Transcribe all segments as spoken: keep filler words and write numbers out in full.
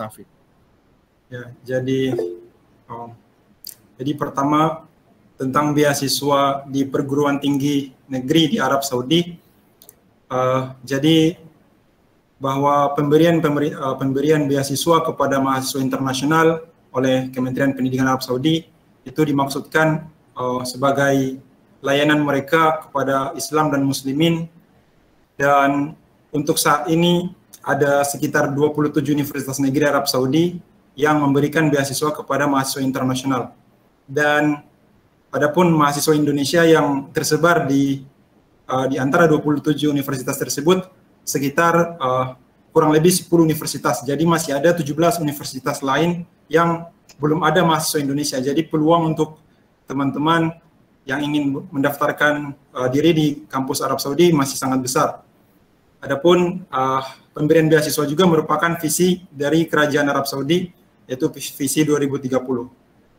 Taufik. Ya, jadi um, jadi pertama tentang beasiswa di perguruan tinggi negeri di Arab Saudi. Uh, jadi bahwa pemberian pemberi, uh, pemberian beasiswa kepada mahasiswa internasional oleh Kementerian Pendidikan Arab Saudi itu dimaksudkan uh, sebagai layanan mereka kepada Islam dan Muslimin, dan untuk saat ini ada sekitar dua puluh tujuh universitas negeri Arab Saudi yang memberikan beasiswa kepada mahasiswa internasional. Dan adapun mahasiswa Indonesia yang tersebar di uh, di antara dua puluh tujuh universitas tersebut sekitar uh, kurang lebih sepuluh universitas. Jadi masih ada tujuh belas universitas lain yang belum ada mahasiswa Indonesia. Jadi peluang untuk teman-teman yang ingin mendaftarkan uh, diri di kampus Arab Saudi masih sangat besar. Adapun uh, pemberian beasiswa juga merupakan visi dari Kerajaan Arab Saudi, yaitu visi dua ribu tiga puluh.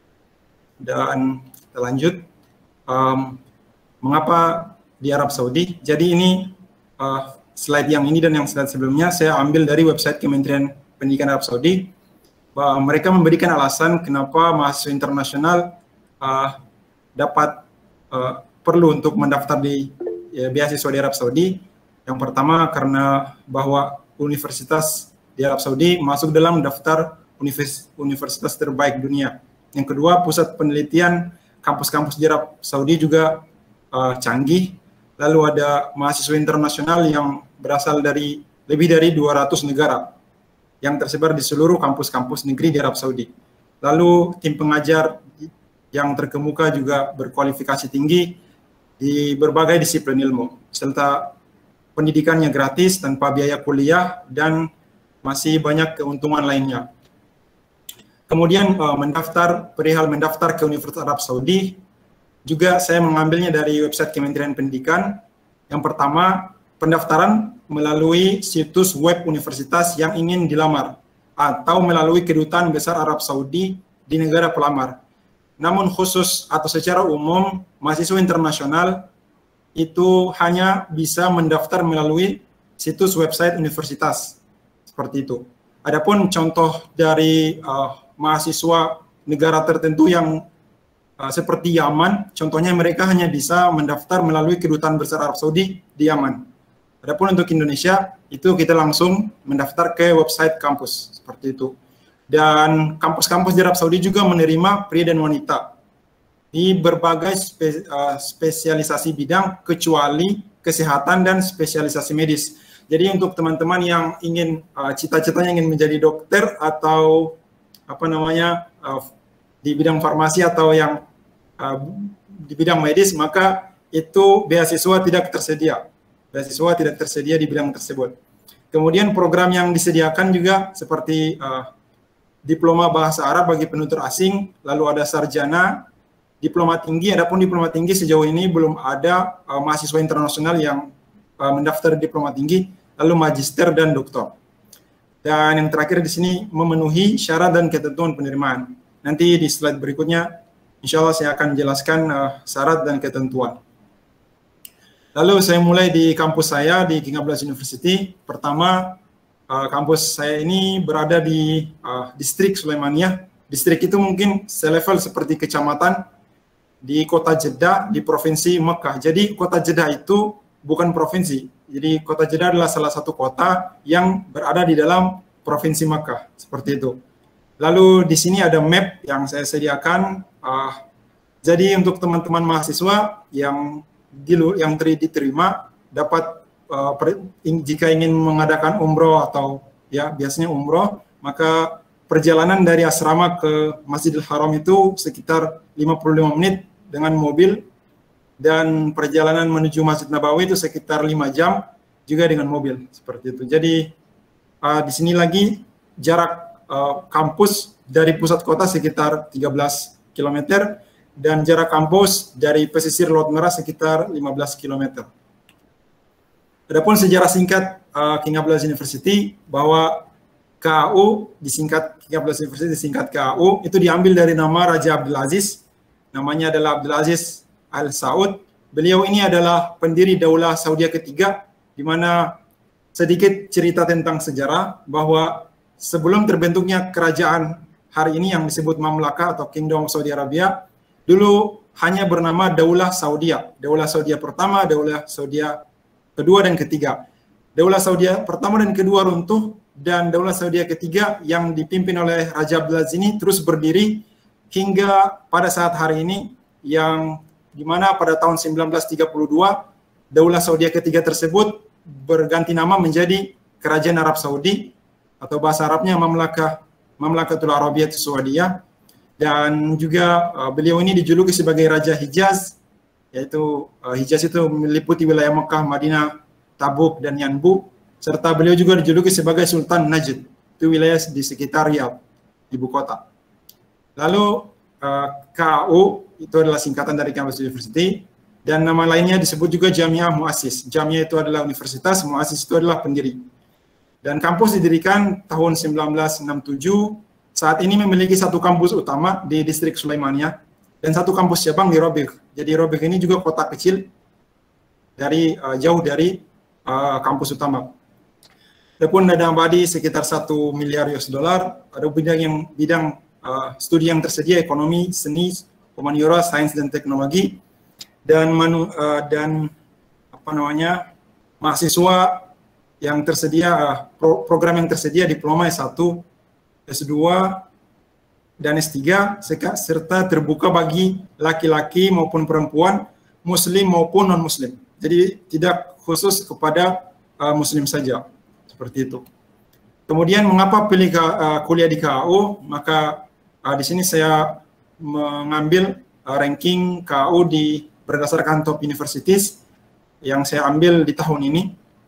Dan kita lanjut, um, mengapa di Arab Saudi? Jadi ini uh, slide yang ini dan yang slide sebelumnya saya ambil dari website Kementerian Pendidikan Arab Saudi, bahwa mereka memberikan alasan kenapa mahasiswa internasional uh, dapat uh, perlu untuk mendaftar di ya, beasiswa di Arab Saudi. Yang pertama karena bahwa universitas di Arab Saudi masuk dalam daftar universitas terbaik dunia. Yang kedua, pusat penelitian kampus-kampus di Arab Saudi juga uh, canggih. Lalu ada mahasiswa internasional yang berasal dari lebih dari dua ratus negara yang tersebar di seluruh kampus-kampus negeri di Arab Saudi. Lalu tim pengajar yang terkemuka juga berkualifikasi tinggi di berbagai disiplin ilmu, serta pendidikannya gratis tanpa biaya kuliah dan masih banyak keuntungan lainnya. Kemudian uh, mendaftar, perihal mendaftar ke Universitas Arab Saudi, juga saya mengambilnya dari website Kementerian Pendidikan. Yang pertama, pendaftaran melalui situs web universitas yang ingin dilamar atau melalui kedutaan besar Arab Saudi di negara pelamar. Namun khusus atau secara umum, mahasiswa internasional itu hanya bisa mendaftar melalui situs website universitas, seperti itu. Adapun contoh dari uh, mahasiswa negara tertentu yang uh, seperti Yaman, contohnya mereka hanya bisa mendaftar melalui kedutaan besar Arab Saudi di Yaman. Adapun untuk Indonesia, itu kita langsung mendaftar ke website kampus, seperti itu. Dan kampus-kampus di Arab Saudi juga menerima pria dan wanita di berbagai spe, uh, spesialisasi bidang kecuali kesehatan dan spesialisasi medis. Jadi untuk teman-teman yang ingin uh, cita-citanya ingin menjadi dokter atau apa namanya uh, di bidang farmasi atau yang uh, di bidang medis, maka itu beasiswa tidak tersedia. Beasiswa tidak tersedia di bidang tersebut. Kemudian program yang disediakan juga seperti uh, diploma bahasa Arab bagi penutur asing, lalu ada sarjana, diploma tinggi. Adapun diploma tinggi sejauh ini belum ada uh, mahasiswa internasional yang uh, mendaftar diploma tinggi, lalu magister dan doktor. Dan yang terakhir di sini memenuhi syarat dan ketentuan penerimaan. Nanti di slide berikutnya, insya Allah saya akan jelaskan uh, syarat dan ketentuan. Lalu saya mulai di kampus saya di King Abdulaziz University. Pertama, uh, kampus saya ini berada di uh, distrik Sulaimaniyah. Distrik itu mungkin selevel seperti kecamatan di kota Jeddah di provinsi Mekah. Jadi kota Jeddah itu bukan provinsi. Jadi kota Jeddah adalah salah satu kota yang berada di dalam provinsi Mekah, seperti itu. Lalu di sini ada map yang saya sediakan. Uh, jadi untuk teman-teman mahasiswa yang di, yang diterima dapat uh, per, in, jika ingin mengadakan umroh atau ya biasanya umroh, maka perjalanan dari asrama ke Masjidil Haram itu sekitar lima puluh lima menit dengan mobil, dan perjalanan menuju Masjid Nabawi itu sekitar lima jam juga dengan mobil, seperti itu. Jadi uh, di sini lagi jarak uh, kampus dari pusat kota sekitar tiga belas kilometer dan jarak kampus dari pesisir Laut Merah sekitar lima belas kilometer. Adapun sejarah singkat uh, King Abdulaziz University, bahwa K A U disingkat King Abdulaziz University disingkat K A U itu diambil dari nama Raja Abdul Aziz. Namanya adalah Abdul Aziz Al Saud. Beliau ini adalah pendiri Daulah Saudi ketiga, di mana sedikit cerita tentang sejarah bahwa sebelum terbentuknya kerajaan hari ini yang disebut Mamlaka atau Kingdom of Saudi Arabia, dulu hanya bernama Daulah Saudia. Daulah Saudia pertama, Daulah Saudia kedua dan ketiga. Daulah Saudia pertama dan kedua runtuh, dan Daulah Saudia ketiga yang dipimpin oleh Raja Abdulaziz ini terus berdiri hingga pada saat hari ini, yang dimana pada tahun seribu sembilan ratus tiga puluh dua Daulah Saudia ketiga tersebut berganti nama menjadi Kerajaan Arab Saudi, atau bahasa Arabnya Mamlakah Mamlakatul Arabiyyah Saudiyah, dan juga uh, beliau ini dijuluki sebagai Raja Hijaz, yaitu uh, Hijaz itu meliputi wilayah Mekah, Madinah, Tabuk, dan Yanbu, serta beliau juga dijuluki sebagai Sultan Najd, itu wilayah di sekitar Riyadh, ibu kota. Lalu uh, K A U itu adalah singkatan dari Campus University, dan nama lainnya disebut juga Jamiah Muassis. Jamiah itu adalah universitas, Muassis itu adalah pendiri. Dan kampus didirikan tahun seribu sembilan ratus enam puluh tujuh, saat ini memiliki satu kampus utama di distrik Sulaimaniyah dan satu kampus cabang di Robiq. Jadi Robiq ini juga kota kecil dari uh, jauh dari uh, kampus utama. Adapun dana abadi sekitar satu miliar U S dollar. Ada bidang yang bidang uh, studi yang tersedia ekonomi, seni, humaniora, sains dan teknologi, dan manu, uh, dan apa namanya mahasiswa yang tersedia, uh, pro, program yang tersedia diploma S satu, S dua, dan S tiga, serta terbuka bagi laki-laki maupun perempuan, muslim maupun non-muslim. Jadi tidak khusus kepada uh, muslim saja, seperti itu. Kemudian mengapa pilih uh, kuliah di K A U? Maka uh, di sini saya mengambil uh, ranking K A U di berdasarkan top universities yang saya ambil di tahun ini.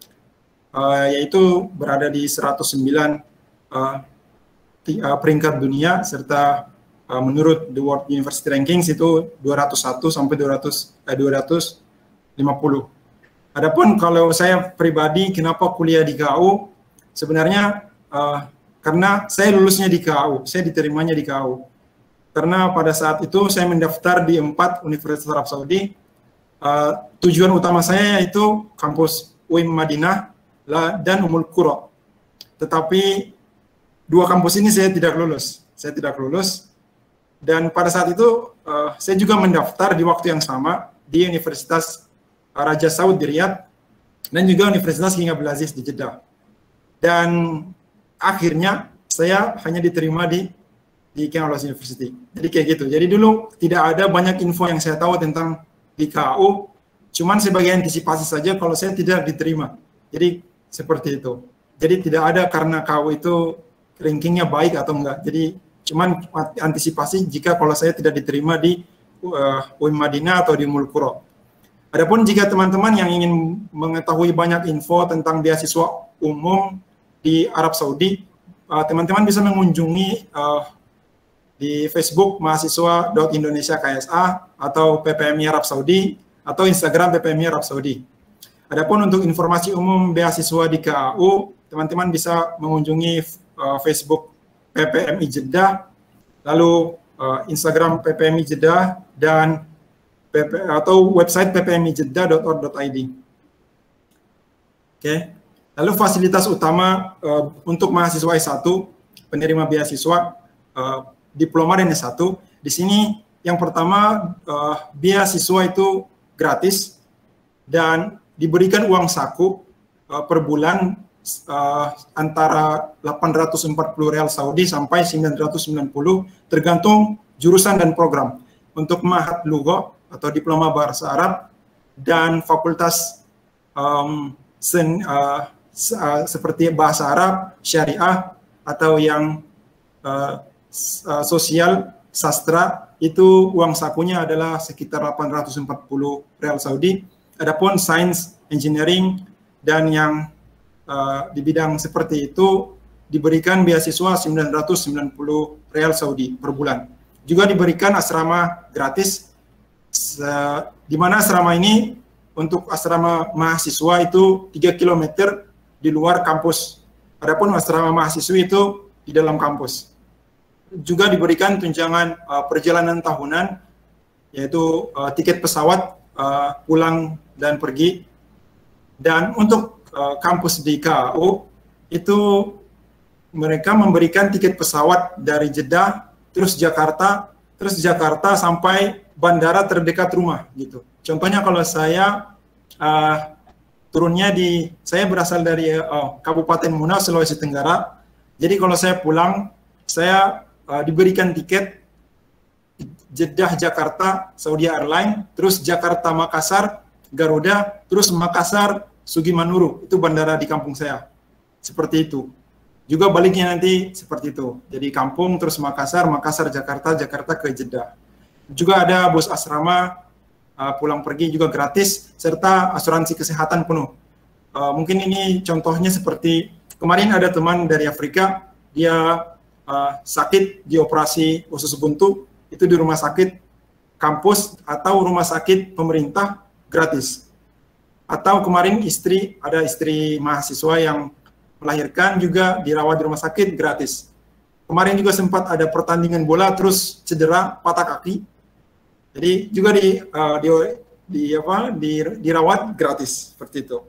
Uh, yaitu berada di seratus sembilan uh, uh, peringkat dunia, serta uh, menurut The World University Rankings itu dua ratus satu sampai dua ratus, eh, dua ratus lima puluh. Adapun kalau saya pribadi kenapa kuliah di K A U, sebenarnya uh, karena saya lulusnya di K A U, saya diterimanya di K A U. Karena pada saat itu saya mendaftar di empat Universitas Arab Saudi. Uh, tujuan utama saya yaitu kampus U I M Madinah dan Ummul Qura. Tetapi dua kampus ini saya tidak lulus. Saya tidak lulus. Dan pada saat itu uh, saya juga mendaftar di waktu yang sama di Universitas Raja Saud di Riyadh dan juga Universitas King Abdulaziz di Jeddah. Dan akhirnya saya hanya diterima di di King Abdulaziz University. Jadi kayak gitu. Jadi dulu tidak ada banyak info yang saya tahu tentang di K A U, cuman sebagai antisipasi saja kalau saya tidak diterima. Jadi seperti itu. Jadi tidak ada karena K A U itu rankingnya baik atau enggak. Jadi cuman antisipasi jika kalau saya tidak diterima di uh, U I M Madinah atau di Ummul Qura. Adapun jika teman-teman yang ingin mengetahui banyak info tentang beasiswa umum di Arab Saudi, teman-teman uh, bisa mengunjungi uh, di Facebook mahasiswa dot indonesia K S A atau P P M I Arab Saudi atau Instagram P P M I Arab Saudi. Adapun untuk informasi umum beasiswa di K A U, teman-teman bisa mengunjungi uh, Facebook P P M I Jeddah, lalu uh, Instagram P P M I Jeddah, dan P P, atau website p p m i jeddah dot org dot i d. Oke. Okay. Lalu fasilitas utama uh, untuk mahasiswa S satu, penerima beasiswa, uh, diploma dan S satu, di sini yang pertama uh, beasiswa itu gratis dan diberikan uang saku uh, per bulan uh, antara delapan ratus empat puluh real Saudi sampai sembilan ratus sembilan puluh tergantung jurusan dan program. Untuk Ma'had Lugha atau diploma bahasa Arab dan fakultas um, sen, uh, uh, seperti bahasa Arab, syariah atau yang uh, uh, sosial, sastra, itu uang sakunya adalah sekitar delapan ratus empat puluh real Saudi. Adapun sains, engineering, dan yang uh, di bidang seperti itu diberikan beasiswa sembilan ratus sembilan puluh real Saudi per bulan. Juga diberikan asrama gratis, di mana asrama ini untuk asrama mahasiswa itu tiga kilometer di luar kampus. Adapun asrama mahasiswi itu di dalam kampus. Juga diberikan tunjangan uh, perjalanan tahunan, yaitu uh, tiket pesawat uh, pulang dan pergi. Dan untuk uh, kampus di K A U itu mereka memberikan tiket pesawat dari Jeddah, terus Jakarta, terus Jakarta sampai bandara terdekat rumah gitu. Contohnya kalau saya uh, turunnya di, saya berasal dari uh, Kabupaten Muna, Sulawesi Tenggara. Jadi kalau saya pulang, saya uh, diberikan tiket Jeddah Jakarta Saudi Airlines, terus Jakarta Makassar Garuda, terus Makassar Sugimanuru, itu bandara di kampung saya. Seperti itu. Juga baliknya nanti seperti itu. Jadi kampung terus Makassar, Makassar Jakarta, Jakarta ke Jeddah. Juga ada bus asrama uh, pulang pergi juga gratis serta asuransi kesehatan penuh. Uh, mungkin ini contohnya seperti kemarin ada teman dari Afrika, dia uh, sakit di operasi usus buntu, itu di rumah sakit kampus atau rumah sakit pemerintah gratis. Atau kemarin istri, ada istri mahasiswa yang melahirkan juga dirawat di rumah sakit gratis. Kemarin juga sempat ada pertandingan bola terus cedera patah kaki. Jadi juga di uh, di, di apa di, dirawat gratis seperti itu.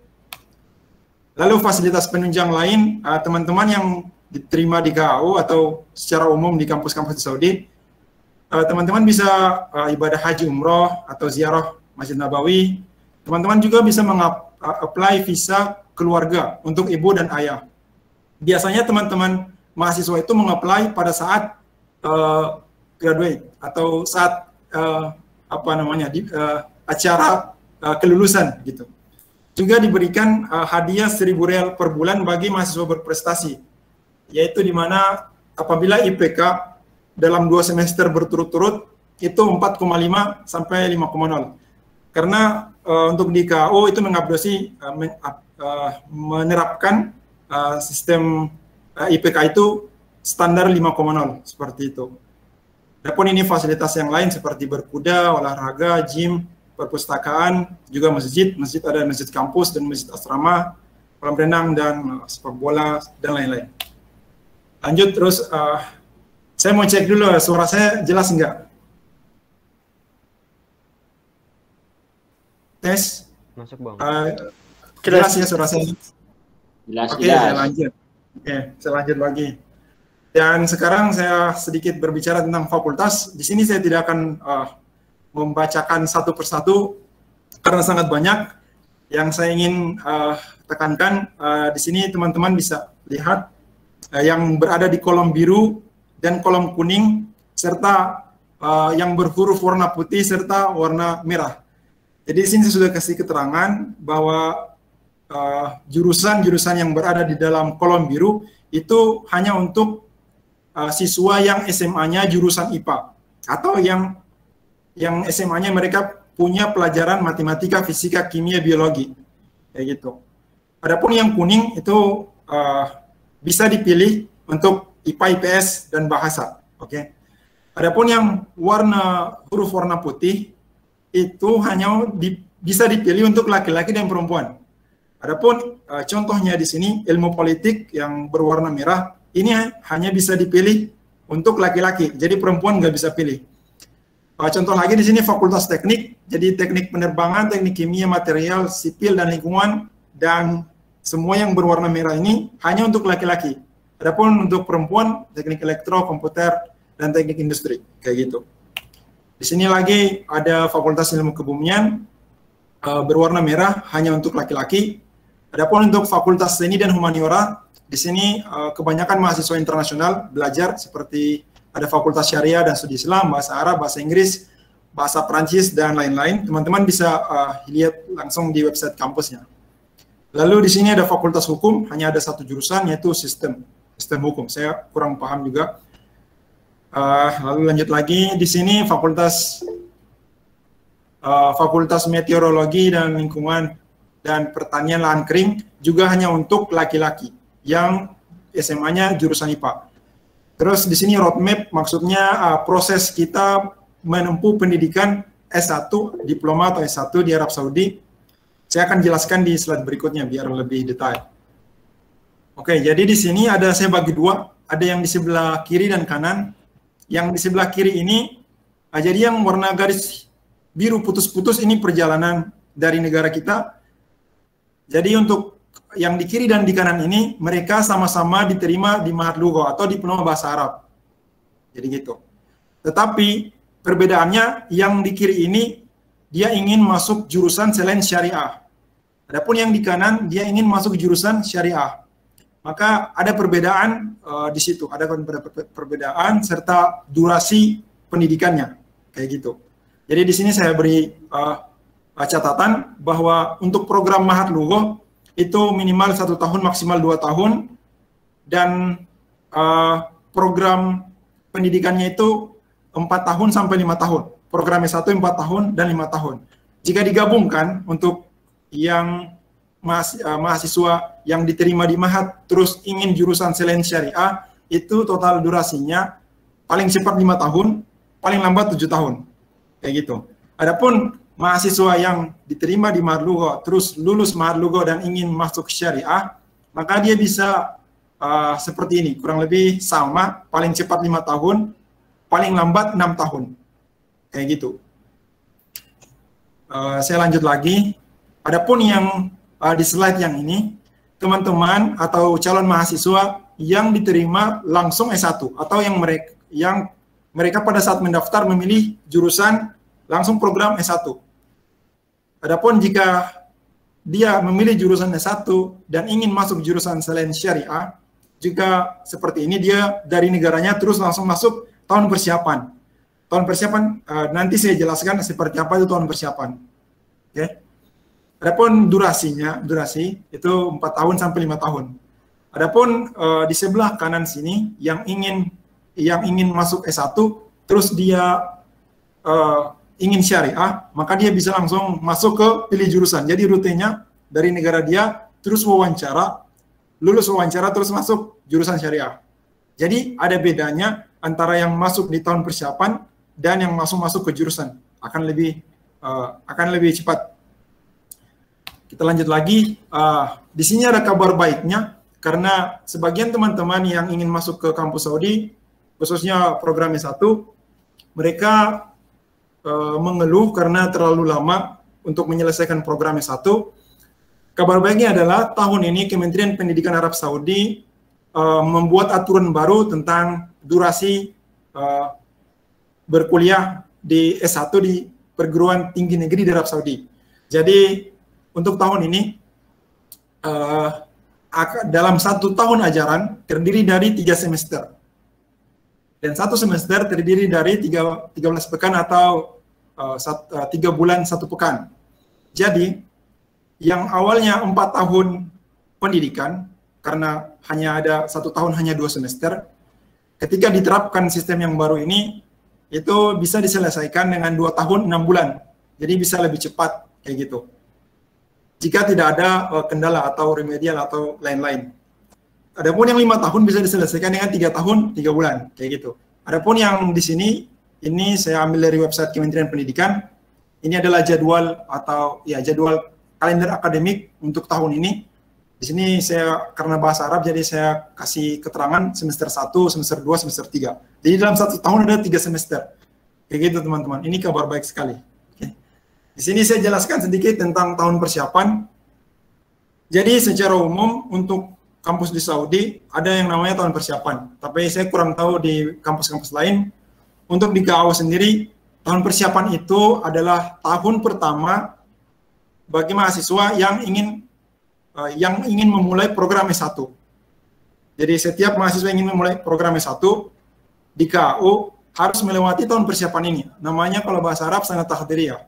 Lalu fasilitas penunjang lain, teman-teman uh, yang diterima di K A U atau secara umum di kampus-kampus di Saudi, teman-teman uh, bisa uh, ibadah haji umroh atau ziarah Masjid Nabawi. Teman-teman juga bisa meng-apply visa keluarga untuk ibu dan ayah. Biasanya teman-teman mahasiswa itu meng-apply pada saat uh, graduate atau saat uh, apa namanya di uh, acara uh, kelulusan gitu. Juga diberikan uh, hadiah seribu rial per bulan bagi mahasiswa berprestasi, yaitu di mana apabila I P K dalam dua semester berturut-turut itu empat koma lima sampai lima koma nol. Karena uh, untuk di K A U itu mengadopsi uh, men, uh, menerapkan uh, sistem uh, I P K itu standar lima koma nol seperti itu. Adapun ini fasilitas yang lain seperti berkuda, olahraga, gym, perpustakaan, juga masjid, masjid ada masjid kampus dan masjid asrama, kolam renang dan uh, sepak bola dan lain-lain. Lanjut terus, uh, saya mau cek dulu suara saya jelas enggak? Tes. Masuk bang. Uh, jelas ya suara saya. Jelas. Oke, saya lanjut. Oke, saya lanjut lagi. Dan sekarang saya sedikit berbicara tentang fakultas. Di sini saya tidak akan uh, membacakan satu persatu karena sangat banyak. Yang saya ingin uh, tekankan uh, di sini teman-teman bisa lihat uh, yang berada di kolom biru dan kolom kuning serta uh, yang berhuruf warna putih serta warna merah. Jadi di sini saya sudah kasih keterangan bahwa jurusan-jurusan uh, yang berada di dalam kolom biru itu hanya untuk uh, siswa yang S M A-nya jurusan I P A atau yang yang S M A-nya mereka punya pelajaran matematika, fisika, kimia, biologi, kayak gitu. Adapun yang kuning itu uh, bisa dipilih untuk I P A, I P S dan bahasa, oke. Okay? Adapun yang warna huruf warna putih itu hanya di, bisa dipilih untuk laki-laki dan perempuan. Adapun uh, contohnya di sini ilmu politik yang berwarna merah ini hanya bisa dipilih untuk laki-laki, jadi perempuan nggak bisa pilih. Uh, contoh lagi di sini fakultas teknik, jadi teknik penerbangan, teknik kimia, material, sipil dan lingkungan dan semua yang berwarna merah ini hanya untuk laki-laki. Adapun untuk perempuan teknik elektro, komputer dan teknik industri kayak gitu. Di sini lagi ada Fakultas Ilmu Kebumian uh, berwarna merah hanya untuk laki-laki. Adapun untuk Fakultas Seni dan Humaniora, di sini uh, kebanyakan mahasiswa internasional belajar seperti ada Fakultas Syariah dan Studi Islam, Bahasa Arab, Bahasa Inggris, Bahasa Perancis dan lain-lain. Teman-teman bisa uh, lihat langsung di website kampusnya. Lalu di sini ada Fakultas Hukum, hanya ada satu jurusan yaitu sistem sistem hukum. Saya kurang paham juga. Uh, lalu lanjut lagi di sini fakultas uh, fakultas meteorologi dan lingkungan dan pertanian lahan kering juga hanya untuk laki-laki yang S M A-nya jurusan I P A. Terus di sini roadmap maksudnya uh, proses kita menempuh pendidikan S satu, diploma atau S satu di Arab Saudi. Saya akan jelaskan di slide berikutnya biar lebih detail. Oke, jadi di sini ada saya bagi dua, ada yang di sebelah kiri dan kanan. Yang di sebelah kiri ini, jadi yang warna garis biru putus-putus ini perjalanan dari negara kita. Jadi untuk yang di kiri dan di kanan ini mereka sama-sama diterima di Ma'had Lugha atau diploma bahasa Arab. Jadi gitu. Tetapi perbedaannya yang di kiri ini dia ingin masuk jurusan selain syariah. Adapun yang di kanan dia ingin masuk jurusan syariah. Maka ada perbedaan uh, di situ, ada perbedaan serta durasi pendidikannya kayak gitu. Jadi di sini saya beri uh, catatan bahwa untuk program Ma'had Lugha itu minimal satu tahun, maksimal dua tahun, dan uh, program pendidikannya itu empat tahun sampai lima tahun. Program S satu empat tahun dan lima tahun. Jika digabungkan untuk yang mahasiswa yang diterima di Ma'had terus ingin jurusan selain syariah, itu total durasinya paling cepat lima tahun, paling lambat tujuh tahun. Kayak gitu. Adapun mahasiswa yang diterima di Ma'had Lugha terus lulus Ma'had Lugha dan ingin masuk syariah, maka dia bisa uh, seperti ini, kurang lebih sama, paling cepat lima tahun, paling lambat enam tahun. Kayak gitu. Uh, saya lanjut lagi. Adapun yang uh, di slide yang ini, teman-teman atau calon mahasiswa yang diterima langsung S satu atau yang mereka yang mereka pada saat mendaftar memilih jurusan langsung program S satu. Adapun jika dia memilih jurusan S satu dan ingin masuk jurusan selain syariah, juga seperti ini, dia dari negaranya terus langsung masuk tahun persiapan. Tahun persiapan, uh, nanti saya jelaskan seperti apa itu tahun persiapan. Oke. Okay. Adapun durasinya, durasi itu empat tahun sampai lima tahun. Adapun uh, di sebelah kanan sini yang ingin yang ingin masuk S satu terus dia uh, ingin syariah, maka dia bisa langsung masuk ke pilih jurusan. Jadi rutenya dari negara dia terus wawancara, lulus wawancara terus masuk jurusan syariah. Jadi ada bedanya antara yang masuk di tahun persiapan dan yang masuk masuk ke jurusan, akan lebih uh, akan lebih cepat. Kita lanjut lagi. Uh, di sini ada kabar baiknya karena sebagian teman-teman yang ingin masuk ke kampus Saudi, khususnya program S satu, mereka Uh, mengeluh karena terlalu lama untuk menyelesaikan program S satu. Kabar baiknya adalah tahun ini Kementerian Pendidikan Arab Saudi uh, membuat aturan baru tentang durasi uh, berkuliah di S satu di perguruan tinggi negeri di Arab Saudi. Jadi untuk tahun ini uh, dalam satu tahun ajaran terdiri dari tiga semester. Dan satu semester terdiri dari tiga belas pekan atau uh, sat, uh, tiga bulan satu pekan. Jadi, yang awalnya empat tahun pendidikan, karena hanya ada satu tahun hanya dua semester, ketika diterapkan sistem yang baru ini, itu bisa diselesaikan dengan dua tahun enam bulan. Jadi bisa lebih cepat, kayak gitu. Jika tidak ada uh, kendala atau remedial atau lain-lain. Adapun yang lima tahun bisa diselesaikan dengan tiga tahun, tiga bulan, kayak gitu. Adapun yang di sini, ini saya ambil dari website Kementerian Pendidikan. Ini adalah jadwal atau ya jadwal kalender akademik untuk tahun ini. Di sini saya karena bahasa Arab, jadi saya kasih keterangan semester satu, semester dua, semester tiga. Jadi dalam satu tahun ada tiga semester. Kayak gitu teman-teman. Ini kabar baik sekali. Oke. Di sini saya jelaskan sedikit tentang tahun persiapan. Jadi secara umum untuk kampus di Saudi ada yang namanya tahun persiapan, tapi saya kurang tahu di kampus-kampus lain. Untuk di K A U sendiri, tahun persiapan itu adalah tahun pertama bagi mahasiswa yang ingin uh, yang ingin memulai program S satu. Jadi setiap mahasiswa yang ingin memulai program S satu di K A U harus melewati tahun persiapan ini. Namanya kalau bahasa Arab sanad tahdhiriyah.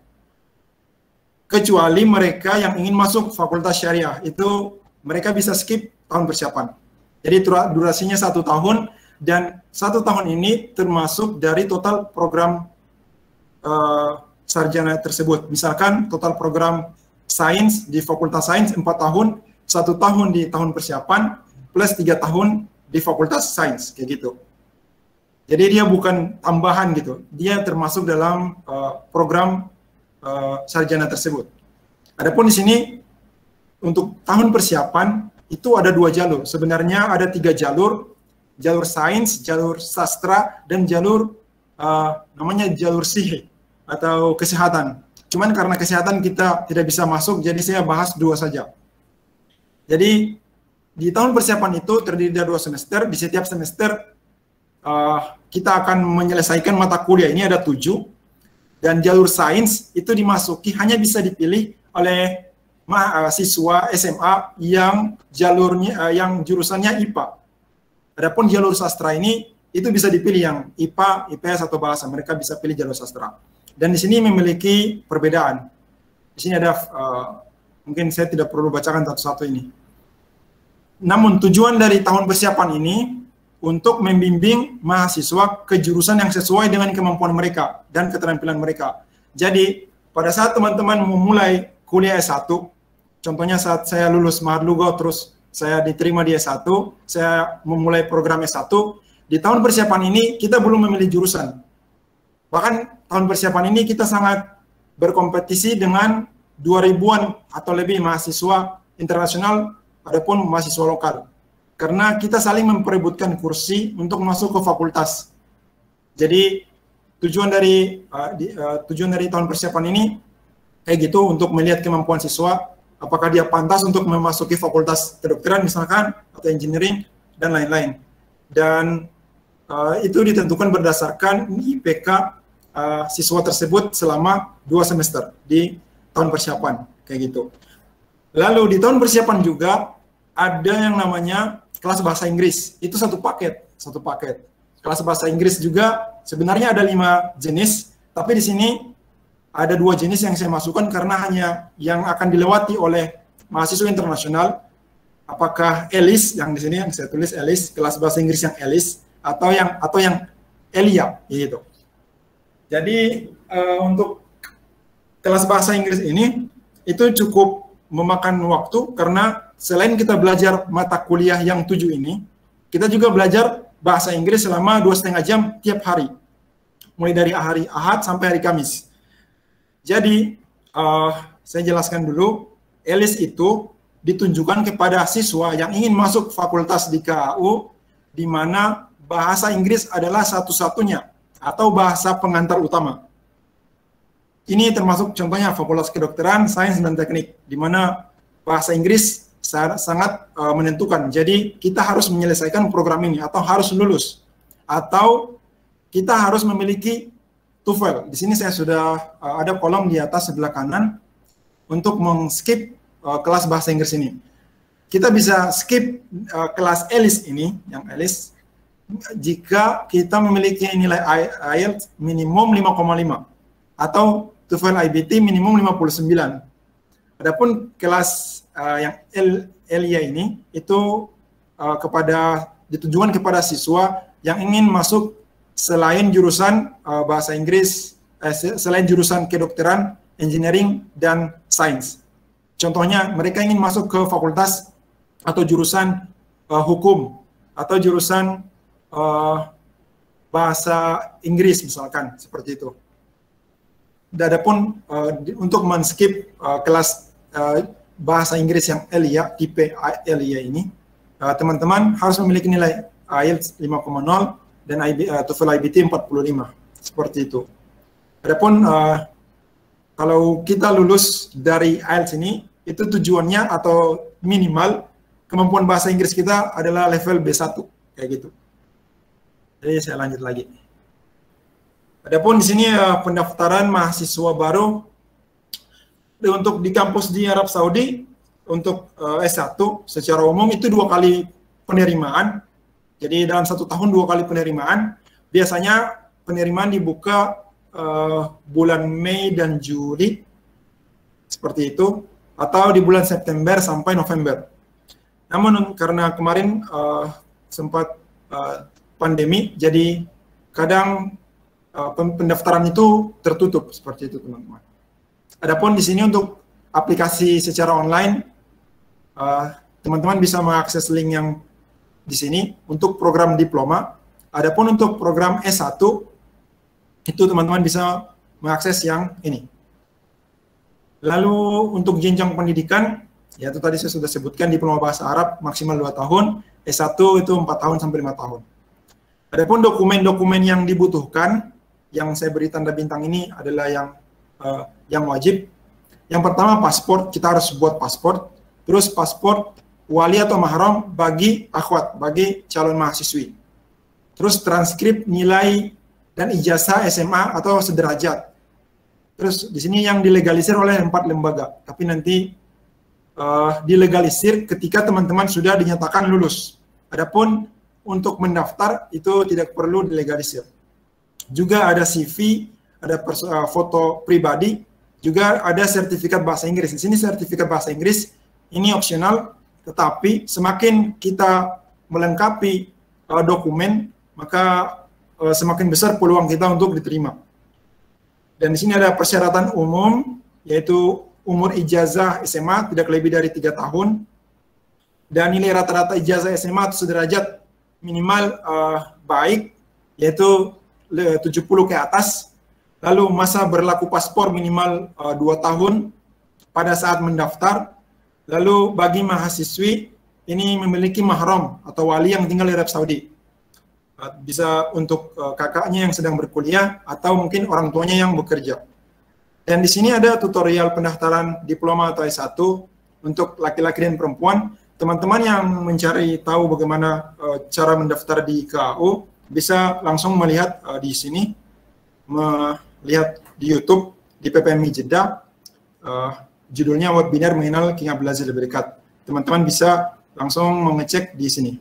Kecuali mereka yang ingin masuk fakultas syariah, itu mereka bisa skip tahun persiapan. Jadi durasinya satu tahun, dan satu tahun ini termasuk dari total program uh, sarjana tersebut. Misalkan total program sains di Fakultas Sains empat tahun, satu tahun di tahun persiapan, plus tiga tahun di Fakultas Sains, kayak gitu. Jadi dia bukan tambahan gitu, dia termasuk dalam uh, program uh, sarjana tersebut. Adapun di sini untuk tahun persiapan itu ada dua jalur. Sebenarnya ada tiga jalur, jalur sains, jalur sastra, dan jalur uh, namanya jalur sihi atau kesehatan. Cuman karena kesehatan kita tidak bisa masuk, jadi saya bahas dua saja. Jadi di tahun persiapan itu terdiri dari dua semester. Di setiap semester uh, kita akan menyelesaikan mata kuliah ini ada tujuh, dan jalur sains itu dimasuki hanya bisa dipilih oleh mahasiswa S M A yang jalurnya uh, yang jurusannya I P A. Adapun jalur sastra ini itu bisa dipilih yang I P A, I P S atau bahasa. Mereka bisa pilih jalur sastra. Dan di sini memiliki perbedaan. Di sini ada uh, mungkin saya tidak perlu bacakan satu-satu ini. Namun tujuan dari tahun persiapan ini untuk membimbing mahasiswa ke jurusan yang sesuai dengan kemampuan mereka dan keterampilan mereka. Jadi pada saat teman-teman memulai kuliah S satu, contohnya saat saya lulus Mahat Lugo terus saya diterima di S satu, saya memulai program S satu, di tahun persiapan ini kita belum memilih jurusan. Bahkan tahun persiapan ini kita sangat berkompetisi dengan dua ribuan atau lebih mahasiswa internasional adapun mahasiswa lokal, karena kita saling memperebutkan kursi untuk masuk ke fakultas. Jadi tujuan dari uh, di, uh, tujuan dari tahun persiapan ini kayak gitu untuk melihat kemampuan siswa, apakah dia pantas untuk memasuki fakultas kedokteran misalkan atau engineering dan lain-lain. Dan uh, itu ditentukan berdasarkan I P K uh, siswa tersebut selama dua semester di tahun persiapan kayak gitu. Lalu di tahun persiapan juga ada yang namanya kelas bahasa Inggris. Itu satu paket, satu paket. Kelas bahasa Inggris juga sebenarnya ada lima jenis, tapi di sini ada dua jenis yang saya masukkan karena hanya yang akan dilewati oleh mahasiswa internasional. Apakah E L I S yang di sini yang saya tulis E L I S, kelas bahasa Inggris yang E L I S, atau yang atau yang E L I A gitu. Jadi uh, untuk kelas bahasa Inggris ini itu cukup memakan waktu karena selain kita belajar mata kuliah yang tujuh ini, kita juga belajar bahasa Inggris selama dua setengah jam tiap hari, mulai dari hari Ahad sampai hari Kamis. Jadi uh, saya jelaskan dulu, E L I S itu ditunjukkan kepada siswa yang ingin masuk fakultas di K A U, di mana bahasa Inggris adalah satu-satunya atau bahasa pengantar utama. Ini termasuk contohnya Fakultas Kedokteran, Sains, dan Teknik, di mana bahasa Inggris sangat uh, menentukan. Jadi kita harus menyelesaikan program ini atau harus lulus. Atau kita harus memiliki TOEFL. Di sini saya sudah uh, ada kolom di atas sebelah kanan untuk meng-skip uh, kelas bahasa Inggris ini. Kita bisa skip uh, kelas E L I S ini, yang E L I S, jika kita memiliki nilai I E L T S minimum lima koma lima atau TOEFL I B T minimum lima puluh sembilan. Adapun kelas uh, yang L, L I A ini itu uh, kepada ditujukan kepada siswa yang ingin masuk selain jurusan uh, bahasa Inggris, eh, selain jurusan kedokteran, engineering, dan sains. Contohnya mereka ingin masuk ke fakultas atau jurusan uh, hukum atau jurusan uh, bahasa Inggris misalkan, seperti itu. Adapun uh, untuk men-skip uh, kelas uh, bahasa Inggris yang L I A, tipe L I A ini, teman-teman uh, harus memiliki nilai I E L T S lima koma nol dan I B, uh, TOEFL I B T empat puluh lima, seperti itu. Adapun uh, kalau kita lulus dari I E L T S ini, itu tujuannya atau minimal kemampuan bahasa Inggris kita adalah level B satu, kayak gitu. Jadi saya lanjut lagi. Adapun di sini uh, pendaftaran mahasiswa baru untuk di kampus di Arab Saudi untuk uh, S satu secara umum itu dua kali penerimaan. Jadi dalam satu tahun dua kali penerimaan. Biasanya penerimaan dibuka uh, bulan Mei dan Juli seperti itu, atau di bulan September sampai November. Namun karena kemarin uh, sempat uh, pandemi, jadi kadang Uh, pendaftaran itu tertutup, seperti itu teman-teman. Adapun di sini untuk aplikasi secara online, teman-teman uh, bisa mengakses link yang di sini untuk program diploma. Adapun untuk program S satu, itu teman-teman bisa mengakses yang ini. Lalu untuk jenjang pendidikan, yaitu tadi saya sudah sebutkan diploma bahasa Arab maksimal dua tahun, S satu itu empat tahun sampai lima tahun. Adapun dokumen-dokumen yang dibutuhkan, yang saya beri tanda bintang ini adalah yang uh, yang wajib. Yang pertama paspor, kita harus buat paspor. Terus paspor wali atau mahram bagi akhwat, bagi calon mahasiswi. Terus transkrip nilai dan ijazah S M A atau sederajat. Terus di sini yang dilegalisir oleh empat lembaga, tapi nanti uh, dilegalisir ketika teman-teman sudah dinyatakan lulus. Adapun untuk mendaftar itu tidak perlu dilegalisir. Juga ada C V, ada uh, foto pribadi, juga ada sertifikat bahasa Inggris. Di sini sertifikat bahasa Inggris ini opsional, tetapi semakin kita melengkapi uh, dokumen, maka uh, semakin besar peluang kita untuk diterima. Dan di sini ada persyaratan umum, yaitu umur ijazah S M A tidak lebih dari tiga tahun, dan nilai rata-rata ijazah S M A atau sederajat minimal uh, baik, yaitu tujuh puluh ke atas. Lalu masa berlaku paspor minimal uh, dua tahun pada saat mendaftar. Lalu bagi mahasiswi ini memiliki mahram atau wali yang tinggal di Arab Saudi. Uh, bisa untuk uh, kakaknya yang sedang berkuliah atau mungkin orang tuanya yang bekerja. Dan di sini ada tutorial pendaftaran diploma atau S satu untuk laki-laki dan perempuan. Teman-teman yang mencari tahu bagaimana uh, cara mendaftar di K A U bisa langsung melihat uh, di sini, melihat di YouTube, di P P M I Jeddah, uh, judulnya webinar mengenal King Abdulaziz lebih dekat. Teman-teman bisa langsung mengecek di sini.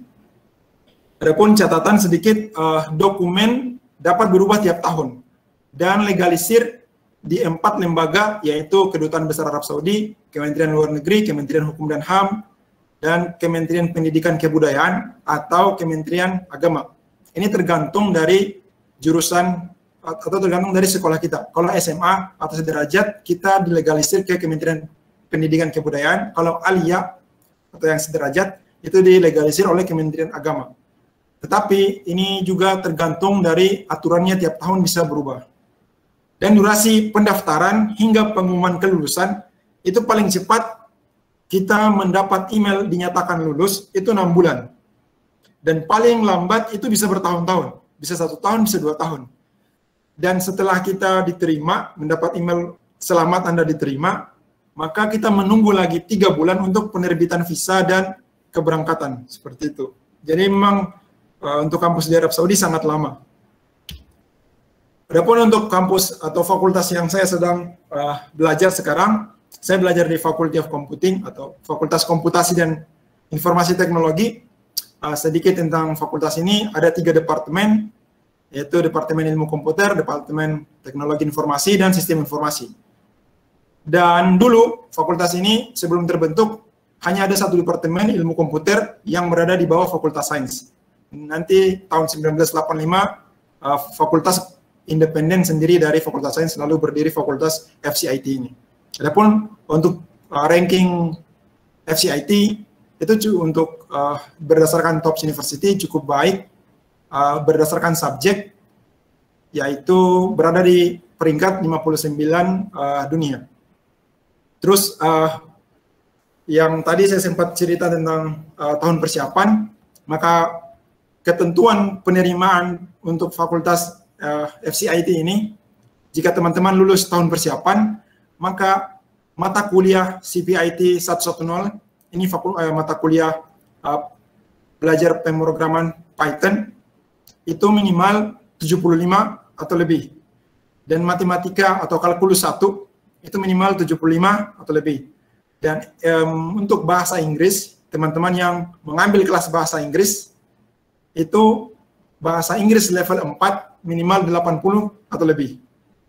Adapun catatan sedikit, uh, dokumen dapat berubah tiap tahun dan legalisir di empat lembaga, yaitu Kedutaan Besar Arab Saudi, Kementerian Luar Negeri, Kementerian Hukum dan H A M, dan Kementerian Pendidikan Kebudayaan atau Kementerian Agama. Ini tergantung dari jurusan atau tergantung dari sekolah kita. Kalau S M A atau sederajat, kita dilegalisir ke Kementerian Pendidikan Kebudayaan. Kalau aliyah atau yang sederajat, itu dilegalisir oleh Kementerian Agama. Tetapi ini juga tergantung dari aturannya, tiap tahun bisa berubah. Dan durasi pendaftaran hingga pengumuman kelulusan, itu paling cepat kita mendapat email dinyatakan lulus, itu enam bulan. Dan paling lambat itu bisa bertahun-tahun, bisa satu tahun, bisa dua tahun. Dan setelah kita diterima, mendapat email selamat Anda diterima, maka kita menunggu lagi tiga bulan untuk penerbitan visa dan keberangkatan, seperti itu. Jadi memang uh, untuk kampus di Arab Saudi sangat lama. Adapun untuk kampus atau fakultas yang saya sedang uh, belajar sekarang, saya belajar di Faculty of Computing atau Fakultas Komputasi dan Informasi Teknologi. Uh, sedikit tentang fakultas ini, ada tiga departemen, yaitu Departemen Ilmu Komputer, Departemen Teknologi Informasi, dan Sistem Informasi. Dan dulu, fakultas ini sebelum terbentuk, hanya ada satu departemen ilmu komputer yang berada di bawah Fakultas Sains. Nanti tahun seribu sembilan ratus delapan puluh lima, uh, fakultas independen sendiri dari Fakultas Sains, lalu berdiri Fakultas F C I T ini. Adapun untuk uh, ranking F C I T, itu untuk uh, berdasarkan top university cukup baik, uh, berdasarkan subjek, yaitu berada di peringkat lima puluh sembilan uh, dunia. Terus uh, yang tadi saya sempat cerita tentang uh, tahun persiapan, maka ketentuan penerimaan untuk fakultas uh, F C I T ini, jika teman-teman lulus tahun persiapan, maka mata kuliah C P I T seratus sepuluh, ini fakul, uh, mata kuliah uh, belajar pemrograman Python, itu minimal tujuh puluh lima atau lebih. Dan matematika atau kalkulus satu, itu minimal tujuh puluh lima atau lebih. Dan um, untuk bahasa Inggris, teman-teman yang mengambil kelas bahasa Inggris, itu bahasa Inggris level empat minimal delapan puluh atau lebih.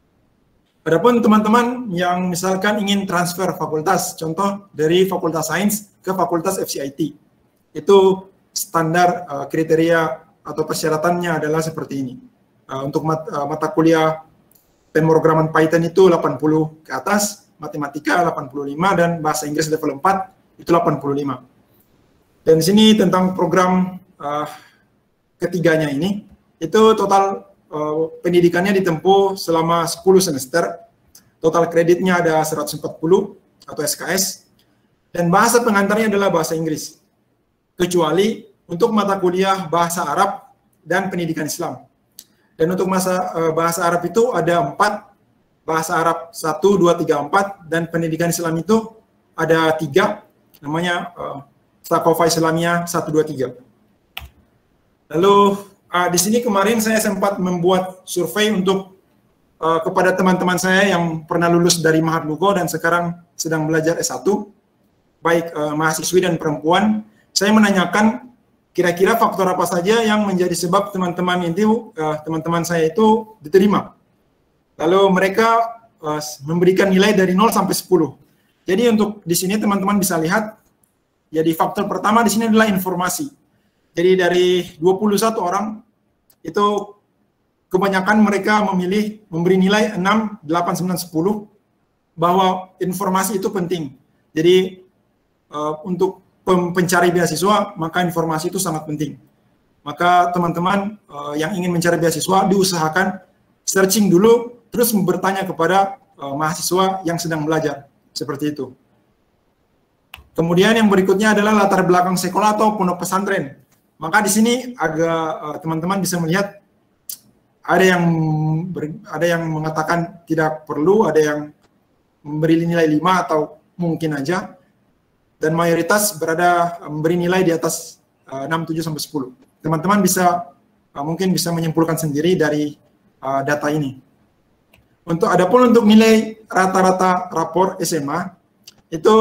Adapun teman-teman yang misalkan ingin transfer fakultas, contoh dari Fakultas Sains ke Fakultas F C I T, itu standar uh, kriteria atau persyaratannya adalah seperti ini. Uh, untuk mat, uh, mata kuliah pemrograman Python itu delapan puluh ke atas, matematika delapan puluh lima, dan bahasa Inggris level empat itu delapan puluh lima. Dan di sini tentang program uh, ketiganya ini, itu total uh, pendidikannya ditempuh selama sepuluh semester, total kreditnya ada seratus empat puluh atau S K S, dan bahasa pengantarnya adalah bahasa Inggris, kecuali untuk mata kuliah bahasa Arab dan pendidikan Islam. Dan untuk masa uh, bahasa Arab itu ada empat, bahasa Arab satu, dua, tiga, empat, dan pendidikan Islam itu ada tiga, namanya uh, Sakofa Islamia satu dua tiga. Lalu uh, di sini kemarin saya sempat membuat survei untuk uh, kepada teman-teman saya yang pernah lulus dari Mahat Lugo dan sekarang sedang belajar S satu, baik uh, mahasiswi dan perempuan. Saya menanyakan kira-kira faktor apa saja yang menjadi sebab teman-teman itu, uh, teman-teman saya itu diterima. Lalu mereka uh, memberikan nilai dari nol sampai sepuluh. Jadi untuk di sini teman-teman bisa lihat, jadi faktor pertama di sini adalah informasi. Jadi dari dua puluh satu orang, itu kebanyakan mereka memilih memberi nilai enam, delapan, sembilan, sepuluh, bahwa informasi itu penting. Jadi uh, untuk pencari beasiswa, maka informasi itu sangat penting. Maka teman-teman uh, yang ingin mencari beasiswa, diusahakan searching dulu, terus bertanya kepada uh, mahasiswa yang sedang belajar. Seperti itu. Kemudian yang berikutnya adalah latar belakang sekolah atau pondok pesantren. Maka di sini agak teman-teman uh, bisa melihat ada yang ber, ada yang mengatakan tidak perlu, ada yang memberi nilai lima atau mungkin aja, dan mayoritas berada memberi nilai di atas uh, enam, tujuh sampai sepuluh. Teman-teman bisa uh, mungkin bisa menyimpulkan sendiri dari uh, data ini. Untuk adapun untuk nilai rata-rata rapor S M A itu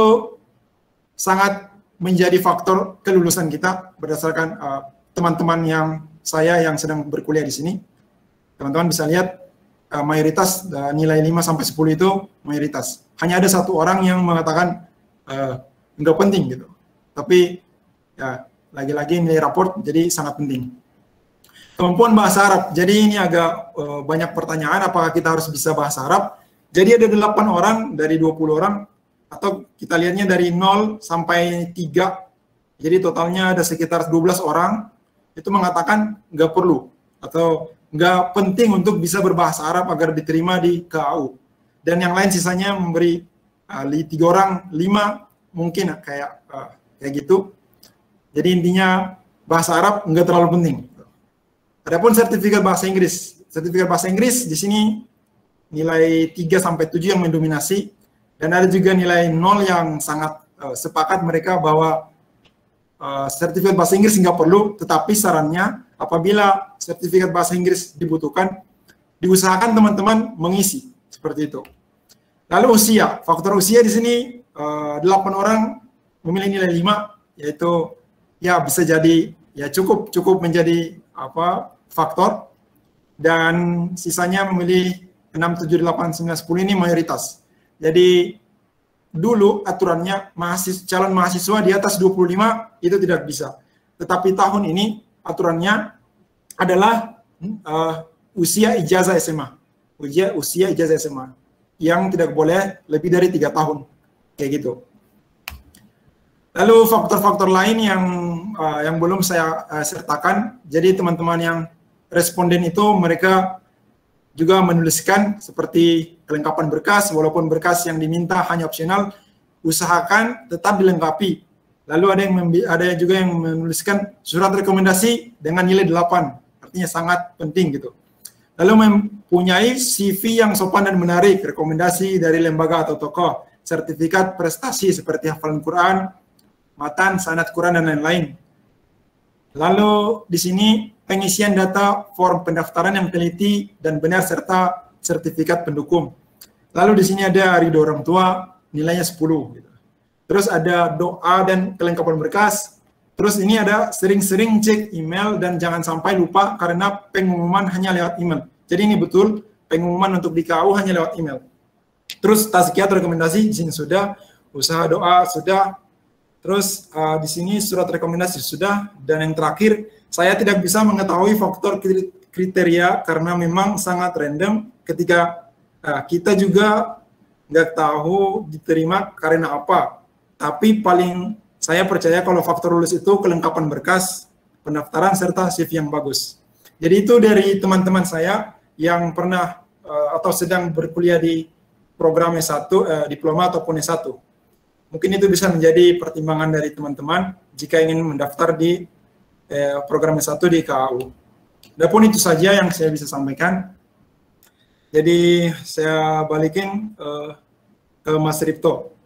sangat menjadi faktor kelulusan kita berdasarkan teman-teman uh, yang saya yang sedang berkuliah di sini. Teman-teman bisa lihat uh, mayoritas uh, nilai lima sampai sepuluh itu mayoritas. Hanya ada satu orang yang mengatakan uh, enggak penting gitu. Tapi ya lagi-lagi nilai raport jadi sangat penting. Kemampuan bahasa Arab. Jadi ini agak uh, banyak pertanyaan, apakah kita harus bisa bahasa Arab? Jadi ada delapan orang dari dua puluh orang, atau kita lihatnya dari nol sampai tiga. Jadi totalnya ada sekitar dua belas orang, itu mengatakan nggak perlu, atau nggak penting untuk bisa berbahasa Arab agar diterima di K A U. Dan yang lain sisanya memberi uh, tiga orang, lima mungkin kayak uh, kayak gitu. Jadi intinya bahasa Arab nggak terlalu penting. Adapun sertifikat bahasa Inggris, sertifikat bahasa Inggris di sini nilai tiga sampai tujuh yang mendominasi, dan ada juga nilai nol yang sangat uh, sepakat mereka bahwa uh, sertifikat bahasa Inggris nggak perlu, tetapi sarannya apabila sertifikat bahasa Inggris dibutuhkan, diusahakan teman-teman mengisi seperti itu. Lalu usia, faktor usia di sini uh, delapan orang memilih nilai lima, yaitu ya bisa jadi ya cukup cukup menjadi apa faktor, dan sisanya memilih enam, tujuh, delapan, sembilan, sepuluh ini mayoritas. Jadi dulu aturannya mahasiswa, calon mahasiswa di atas dua puluh lima itu tidak bisa. Tetapi tahun ini aturannya adalah uh, usia ijazah S M A. Usia, usia ijazah S M A yang tidak boleh lebih dari tiga tahun. Kayak gitu. Lalu faktor-faktor lain yang uh, yang belum saya uh, sertakan. Jadi teman-teman yang responden itu mereka juga menuliskan seperti kelengkapan berkas, walaupun berkas yang diminta hanya opsional, usahakan tetap dilengkapi. Lalu ada yang ada juga yang menuliskan surat rekomendasi dengan nilai delapan, artinya sangat penting gitu. Lalu mempunyai C V yang sopan dan menarik, rekomendasi dari lembaga atau tokoh, sertifikat prestasi seperti hafalan Quran, matan, sanad Quran, dan lain-lain. Lalu di sini pengisian data form pendaftaran yang teliti dan benar serta sertifikat pendukung. Lalu di sini ada ridho orang tua, nilainya sepuluh. Gitu. Terus ada doa dan kelengkapan berkas. Terus ini ada sering-sering cek email dan jangan sampai lupa karena pengumuman hanya lewat email. Jadi ini betul, pengumuman untuk di K A U hanya lewat email. Terus tazkiyah rekomendasi di sini sudah, usaha doa sudah. Terus uh, di sini surat rekomendasi sudah, dan yang terakhir saya tidak bisa mengetahui faktor kriteria karena memang sangat random ketika uh, kita juga nggak tahu diterima karena apa. Tapi paling saya percaya kalau faktor lulus itu kelengkapan berkas, pendaftaran, serta C V yang bagus. Jadi itu dari teman-teman saya yang pernah uh, atau sedang berkuliah di program S satu, uh, diploma ataupun S satu. Mungkin itu bisa menjadi pertimbangan dari teman-teman jika ingin mendaftar di eh, program S satu di K A U. Adapun itu saja yang saya bisa sampaikan. Jadi saya balikin eh, ke Mas Ripto.